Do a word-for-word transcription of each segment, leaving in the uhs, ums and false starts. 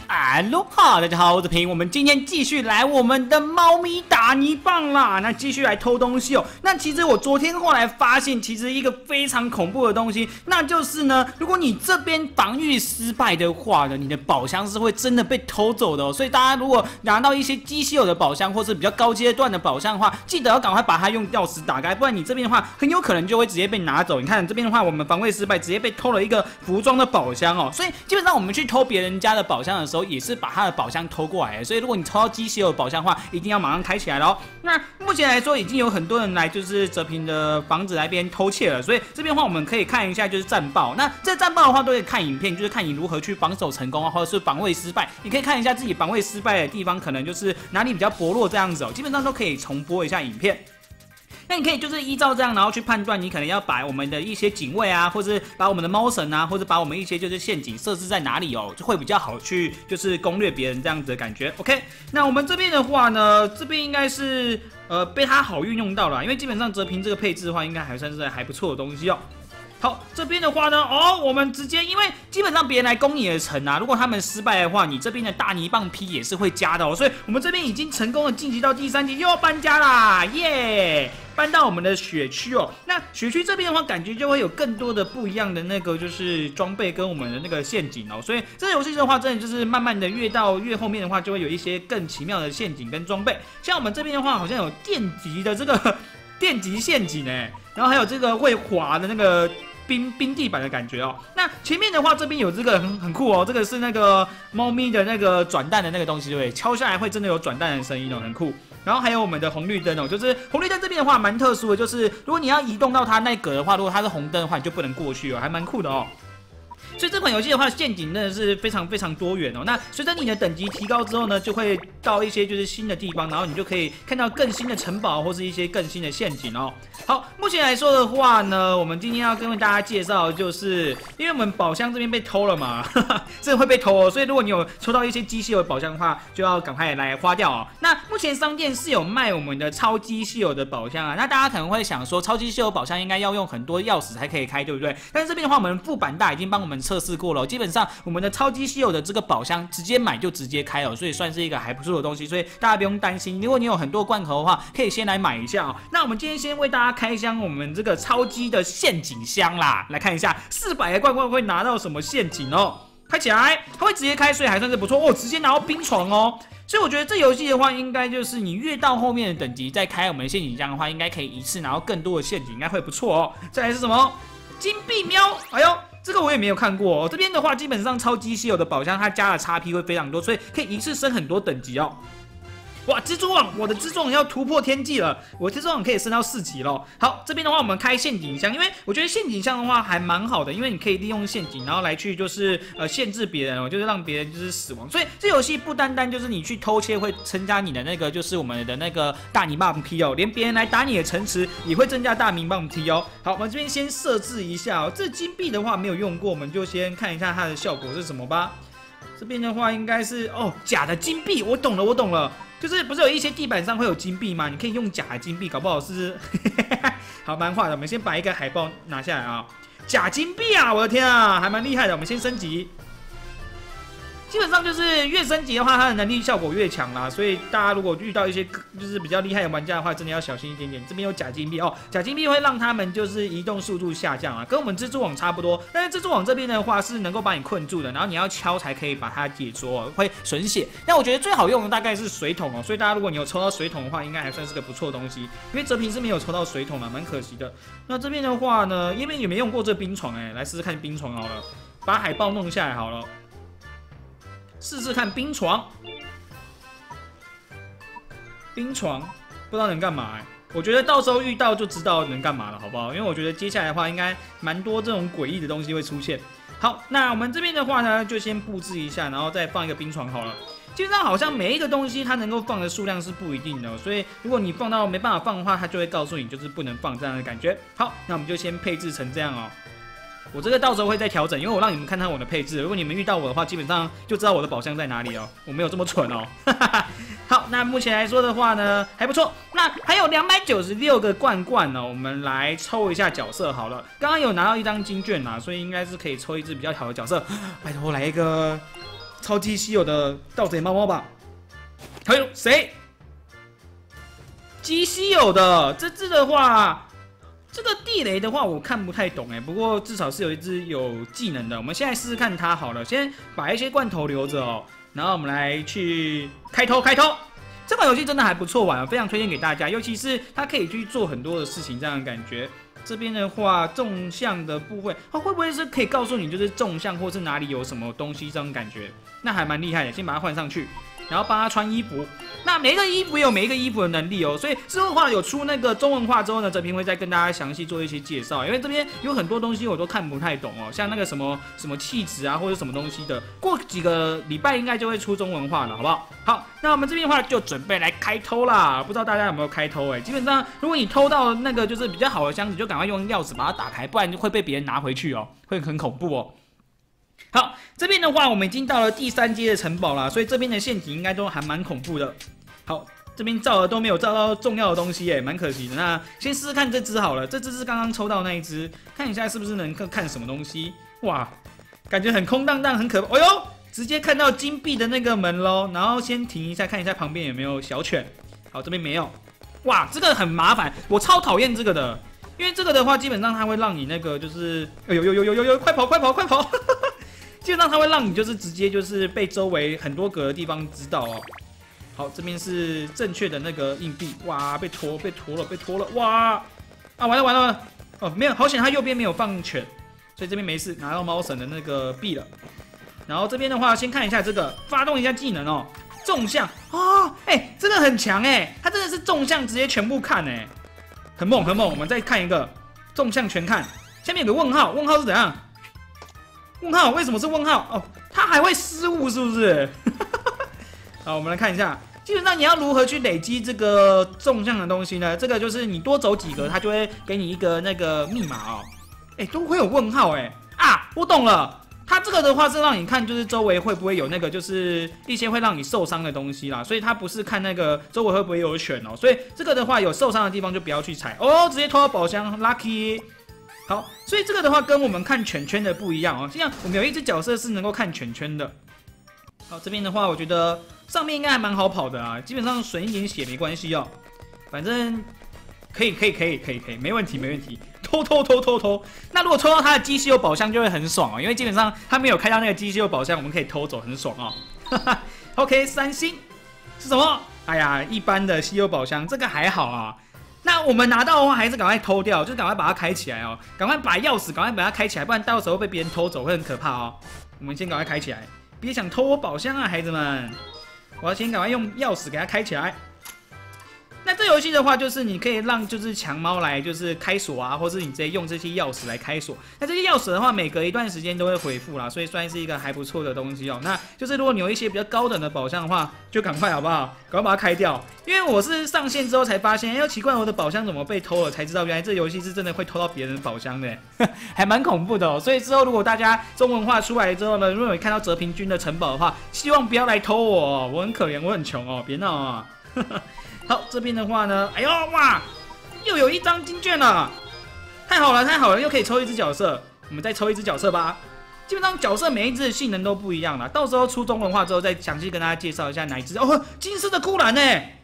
哈喽哈，大家好，我是平，我们今天继续来我们的猫咪打泥棒啦，那继续来偷东西哦。那其实我昨天后来发现，其实一个非常恐怖的东西，那就是呢，如果你这边防御失败的话呢，你的宝箱是会真的被偷走的哦。所以大家如果拿到一些机稀有的宝箱，或是比较高阶段的宝箱的话，记得要赶快把它用钥匙打开，不然你这边的话很有可能就会直接被拿走。你看这边的话，我们防卫失败，直接被偷了一个服装的宝箱哦。所以基本上我们去偷别人家的宝箱的时候，也是把他的宝箱偷过来的。所以如果你抽到机稀有的宝箱的话，一定要马上开起来咯。那目前来说，已经有很多人来就是哲平的房子来边偷窃了。所以这边的话，我们可以看一下就是战报。那这战报的话，都可以看影片，就是看你如何去防守成功啊，或者是防卫失败。你可以看一下自己防卫失败的地方，可能就是哪里比较薄弱这样子哦。基本上都可以重播一下影片。那你可以就是依照这样，然后去判断你可能要把我们的一些警卫啊，或是把我们的猫神啊，或者把我们一些就是陷阱设置在哪里哦，就会比较好去就是攻略别人这样子的感觉。OK， 那我们这边的话呢，这边应该是呃被他好运用到了，因为基本上哲平这个配置的话，应该还算是还不错的东西哦。好，这边的话呢，哦，我们直接，因为基本上别人来攻你的城啊，如果他们失败的话，你这边的大泥棒 P 也是会加的哦，所以我们这边已经成功的晋级到第三级，又要搬家啦，耶！搬到我们的雪区哦，那雪区这边的话，感觉就会有更多的不一样的那个就是装备跟我们的那个陷阱哦，所以这个游戏的话，真的就是慢慢的越到越后面的话，就会有一些更奇妙的陷阱跟装备，像我们这边的话，好像有电击的这个电击陷阱哎，然后还有这个会滑的那个。冰冰地板的感觉哦，那前面的话这边有这个很很酷哦，这个是那个猫咪的那个转蛋的那个东西，对不对？敲下来会真的有转蛋的声音哦，很酷。然后还有我们的红绿灯哦，就是红绿灯这边的话蛮特殊的，就是如果你要移动到它那格的话，如果它是红灯的话，你就不能过去哦，还蛮酷的哦。所以这款游戏的话，陷阱真的是非常非常多元哦。那随着你的等级提高之后呢，就会到一些就是新的地方，然后你就可以看到更新的城堡或是一些更新的陷阱哦。好，目前来说的话呢，我们今天要跟大家介绍，就是因为我们宝箱这边被偷了嘛，哈哈，这会被偷哦。所以如果你有抽到一些机稀有的宝箱的话，就要赶快来花掉哦。那目前商店是有卖我们的超级稀有的宝箱啊。那大家可能会想说，超级稀有宝箱应该要用很多钥匙才可以开，对不对？但是这边的话，我们副版大已经帮我们测试过了，基本上我们的超级稀有的这个宝箱直接买就直接开哦，所以算是一个还不错的东西，所以大家不用担心。如果你有很多罐头的话，可以先来买一下哦。那我们今天先为大家开箱我们这个超级的陷阱箱啦，来看一下四百个罐罐会拿到什么陷阱哦。开起来，它会直接开，所以还算是不错哦，直接拿到冰床哦。所以我觉得这游戏的话，应该就是你越到后面的等级再开我们的陷阱箱的话，应该可以一次拿到更多的陷阱，应该会不错哦。再来是什么？金币喵，哎呦！这个我也没有看过哦。这边的话，基本上超级稀有的宝箱，它加的 X P 会非常多，所以可以一次升很多等级哦。哇，蜘蛛网，我的蜘蛛网要突破天际了，我的蜘蛛网可以升到四级了。好，这边的话我们开陷阱箱，因为我觉得陷阱箱的话还蛮好的，因为你可以利用陷阱，然后来去就是呃限制别人哦，就是让别人就是死亡。所以这游戏不单单就是你去偷窃会增加你的那个就是我们的那个大泥棒 P 哦，连别人来打你的城池也会增加大泥棒 P 哦。好，我们这边先设置一下哦，这金币的话没有用过，我们就先看一下它的效果是什么吧。这边的话应该是哦假的金币，我懂了，我懂了。就是不是有一些地板上会有金币吗？你可以用假的金币，搞不好是好蛮坏的。我们先把一个海报拿下来啊，假金币啊！我的天啊，还蛮厉害的。我们先升级，基本上就是越升级的话，它的能力效果越强啦。所以大家如果遇到一些就是比较厉害的玩家的话，真的要小心一点点。这边有假金币哦，假金币会让他们就是移动速度下降啊，跟我们蜘蛛网差不多。但是蜘蛛网这边的话是能够把你困住的，然后你要敲才可以把它解锁哦，会损血。但我觉得最好用的大概是水桶哦，所以大家如果你有抽到水桶的话，应该还算是个不错的东西。因为哲平是没有抽到水桶啊，蛮可惜的。那这边的话呢，因为也没用过这冰床哎、欸，来试试看冰床好了，把海报弄下来好了。试试看冰床，冰床不知道能干嘛哎、欸，我觉得到时候遇到就知道能干嘛了，好不好？因为我觉得接下来的话应该蛮多这种诡异的东西会出现。好，那我们这边的话呢，就先布置一下，然后再放一个冰床好了。基本上好像每一个东西它能够放的数量是不一定的，所以如果你放到没办法放的话，它就会告诉你就是不能放这样的感觉。好，那我们就先配置成这样哦。我这个到时候会再调整，因为我让你们看看我的配置。如果你们遇到我的话，基本上就知道我的宝箱在哪里哦。我没有这么蠢哦。好，那目前来说的话呢，还不错。那还有两百九十六个罐罐呢，我们来抽一下角色好了。刚刚有拿到一张金券啦，所以应该是可以抽一只比较好的角色。拜托来一个超级稀有的盗贼猫猫吧。还有谁？极稀有的这只的话。 这个地雷的话，我看不太懂哎，不过至少是有一只有技能的。我们现在试试看它好了，先把一些罐头留着哦，然后我们来去开偷开偷。这款游戏真的还不错玩，非常推荐给大家，尤其是它可以去做很多的事情，这样的感觉。这边的话，纵向的部分，它会不会是可以告诉你就是纵向或是哪里有什么东西这种感觉？那还蛮厉害的，先把它换上去。 然后帮他穿衣服，那每一个衣服有每一个衣服的能力哦，所以之后的话有出那个中文化之后呢，这边会再跟大家详细做一些介绍，因为这边有很多东西我都看不太懂哦，像那个什么什么气质啊或者什么东西的，过几个礼拜应该就会出中文化了，好不好？好，那我们这边的话就准备来开偷啦，不知道大家有没有开偷哎？基本上如果你偷到那个就是比较好的箱子，就赶快用钥匙把它打开，不然就会被别人拿回去哦，会很恐怖哦。 好，这边的话我们已经到了第三阶的城堡啦，所以这边的陷阱应该都还蛮恐怖的。好，这边照了都没有照到重要的东西耶，蛮可惜的。那先试试看这只好了，这只是刚刚抽到那一只，看一下是不是能看什么东西。哇，感觉很空荡荡，很可怕。哎呦，直接看到金币的那个门喽。然后先停一下，看一下旁边有没有小犬。好，这边没有。哇，这个很麻烦，我超讨厌这个的，因为这个的话基本上它会让你那个就是，哎呦呦呦呦呦呦，快跑快跑快跑！基本上它会让你就是直接就是被周围很多格的地方知道哦。好，这边是正确的那个硬币，哇，被拖被拖了被拖了，哇啊完了完了完了，哦没有，好险它右边没有放犬，所以这边没事，拿到猫神的那个币了。然后这边的话，先看一下这个，发动一下技能哦，纵向哦，哎、欸，真的很强哎、欸，它真的是纵向直接全部看哎、欸，很猛很猛。我们再看一个纵向全看，下面有个问号，问号是怎样？问号为什么是问号？哦，它还会失误是不是？好，我们来看一下，基本上你要如何去累积这个纵向的东西呢？这个就是你多走几格，它就会给你一个那个密码哦。哎、欸，都会有问号哎、欸、啊，我懂了。它这个的话是让你看，就是周围会不会有那个，就是一些会让你受伤的东西啦。所以它不是看那个周围会不会有犬哦。所以这个的话有受伤的地方就不要去踩哦，直接偷到宝箱 ，lucky。好，所以这个的话跟我们看犬圈的不一样哦。像我们有一只角色是能够看犬圈的。好，这边的话我觉得上面应该还蛮好跑的啊，基本上损一点血没关系哦，反正可以可以可以可以可以，没问题没问题。偷偷偷偷偷，那如果抽到他的机稀有宝箱就会很爽哦，因为基本上他没有开到那个机稀有宝箱，我们可以偷走，很爽哦。OK， 三星是什么？哎呀，一般的稀有宝箱，这个还好啊。那我们拿到的话，还是赶快偷掉，就是赶快把它开起来哦，赶快把钥匙赶快把它开起来，不然到时候被别人偷走会很可怕哦。我们先赶快开起来，别想偷我宝箱啊，孩子们！我要先赶快用钥匙给它开起来。那这游戏的话，就是你可以让就是强猫来就是开锁啊，或是你直接用这些钥匙来开锁。那这些钥匙的话，每隔一段时间都会回复啦，所以算是一个还不错的东西哦。那就是如果你有一些比较高等的宝箱的话，就赶快好不好？赶快把它开掉。因为我是上线之后才发现，哎，奇怪，我的宝箱怎么被偷了？才知道原来这游戏是真的会偷到别人的宝箱的，还蛮恐怖的哦。所以之后如果大家中文化出来之后呢，如果你看到泽平君的城堡的话，希望不要来偷我哦，我很可怜，我很穷哦，别闹啊。好，这边的话呢，哎呦哇，又有一张金券了，太好了太好了，又可以抽一只角色，我们再抽一只角色吧。基本上角色每一只的性能都不一样了，到时候出中文化之后再详细跟大家介绍一下哪一只。哦，金色的库兰呢？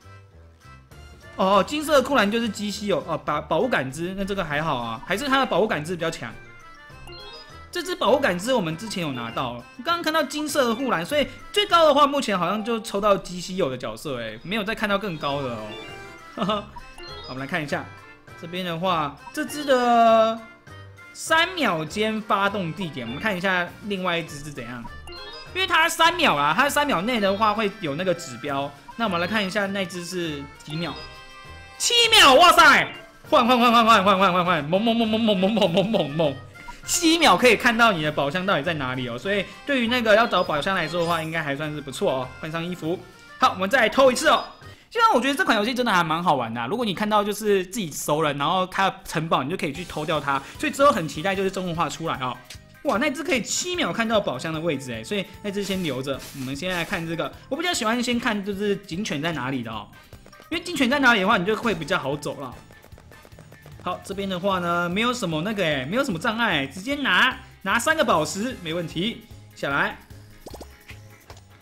哦，金色的库兰就是机稀有哦，保保护感知，那这个还好啊，还是它的保护感知比较强。这只保护感知我们之前有拿到，刚刚看到金色的护栏，所以最高的话目前好像就抽到极稀有的角色，哎，没有再看到更高的哦。哈哈，我们来看一下这边的话，这只的三秒间发动地点，我们看一下另外一只是怎样，因为它三秒啊，它三秒内的话会有那个指标，那我们来看一下那只是几秒，七秒，哇塞，换换换换换换换换换，猛猛猛猛猛猛猛猛猛猛。七秒可以看到你的宝箱到底在哪里哦，所以对于那个要找宝箱来说的话，应该还算是不错哦。换上衣服，好，我们再来偷一次哦。虽然我觉得这款游戏真的还蛮好玩的、啊，如果你看到就是自己熟人，然后他的城堡，你就可以去偷掉它。所以之后很期待就是中文化出来哦。哇，那只可以七秒看到宝箱的位置哎，所以那只先留着。我们先来看这个，我比较喜欢先看就是警犬在哪里的哦，因为警犬在哪里的话，你就会比较好走了。好，这边的话呢，没有什么那个哎，没有什么障碍，直接拿拿三个宝石没问题。下来，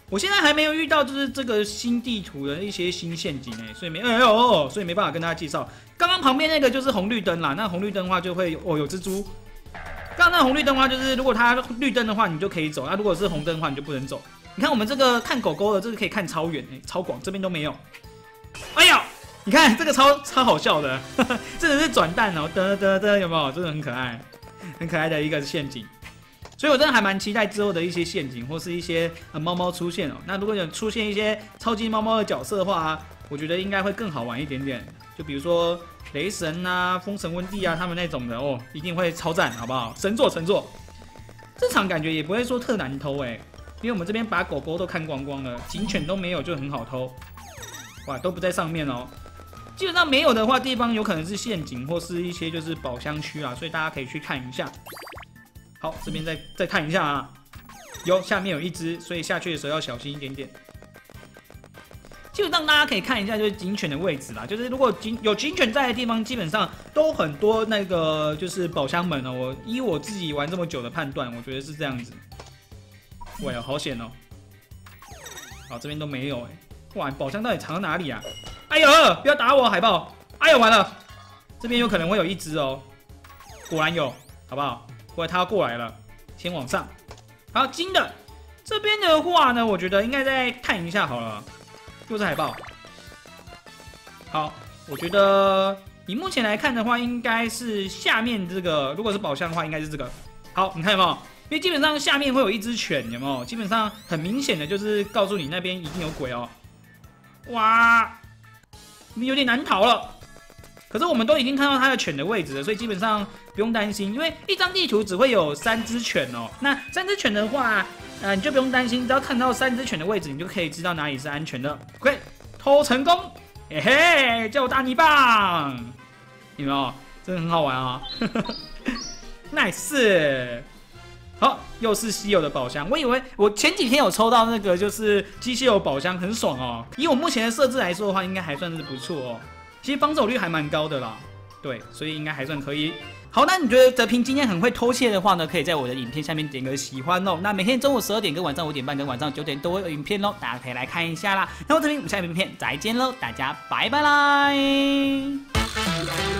我现在还没有遇到就是这个新地图的一些新陷阱哎，所以没哎呦哦，所以没办法跟大家介绍。刚刚旁边那个就是红绿灯啦，那红绿灯的话就会哦有蜘蛛。刚刚那红绿灯的话，就是如果它绿灯的话，你就可以走；那、啊、如果是红灯的话，你就不能走。你看我们这个看狗狗的，这个可以看超远哎，超广，这边都没有。哎呦，你看这个超超好笑的，呵呵真的是转蛋哦，得得得，有没有？真的很可爱，很可爱的一个陷阱。所以我真的还蛮期待之后的一些陷阱或是一些呃猫猫出现哦。那如果有出现一些超级猫猫的角色的话，我觉得应该会更好玩一点点。就比如说雷神啊、风神温蒂啊，他们那种的哦，一定会超赞，好不好？神作神作。这场感觉也不会说特难偷哎、欸，因为我们这边把狗狗都看光光了，警犬都没有，就很好偷。哇，都不在上面哦。基本上没有的话，地方有可能是陷阱或是一些就是宝箱区啊，所以大家可以去看一下。好，这边再再看一下啊，有下面有一只，所以下去的时候要小心一点点。基本上大家可以看一下，就是警犬的位置啦，就是如果警有警犬在的地方，基本上都很多那个就是宝箱门哦。我依我自己玩这么久的判断，我觉得是这样子。喂，好险哦！好，这边都没有哎。哇，宝箱到底藏在哪里啊？哎呦，不要打我，海豹！哎呦，完了，这边有可能会有一只哦。果然有，好不好？不然他要过来了，先往上。好，金的这边的话呢，我觉得应该再看一下好了。又是海豹。好，我觉得以目前来看的话，应该是下面这个，如果是宝箱的话，应该是这个。好，你看有没有？因为基本上下面会有一只犬，有没有？基本上很明显的就是告诉你那边一定有鬼哦。哇，有点难逃了。可是我们都已经看到它的犬的位置了，所以基本上不用担心，因为一张地图只会有三只犬哦。那三只犬的话，呃，你就不用担心，只要看到三只犬的位置，你就可以知道哪里是安全的。OK， 偷成功，嘿嘿，叫我大泥棒，有没有？真的很好玩啊、哦、，nice。好，又是稀有的宝箱。我以为我前几天有抽到那个就是机械有宝箱，很爽哦。以我目前的设置来说的话，应该还算是不错哦。其实防守率还蛮高的啦，对，所以应该还算可以。好，那你觉得德平今天很会偷窃的话呢，可以在我的影片下面点个喜欢哦。那每天中午十二点跟晚上五点半跟晚上九点都会有影片喽，大家可以来看一下啦。那我这边我们下一部影片再见喽，大家拜拜啦。